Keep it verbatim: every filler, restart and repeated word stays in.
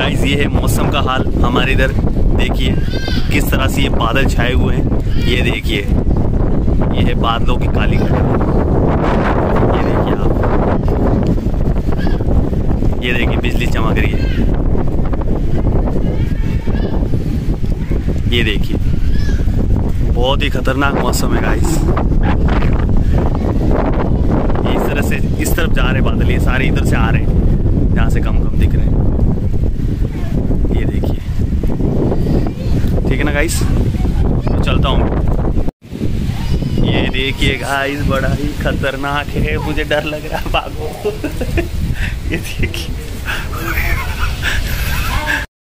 Guys ये है मौसम का हाल हमारे इधर। देखिए किस तरह से ये बादल छाए हुए हैं। ये देखिए ये है बादलों की काली घटा। ये देखिए आप, ये देखिए बिजली चमक रही है। ये देखिए बहुत ही खतरनाक मौसम है गाइस। इस तरह से इस तरफ जा रहे बादल, ये सारे इधर से आ रहे हैं जहाँ से कम कम दिख रहे हैं। ये देखिए ठीक है ना गाइस, तो चलता हूँ। ये देखिए गाइस बड़ा ही खतरनाक है, मुझे डर लग रहा है, भागो। ये देखिए